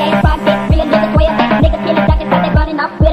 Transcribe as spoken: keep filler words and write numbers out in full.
ain't profit. Real niggas way up, niggas killing ducking, but they running up with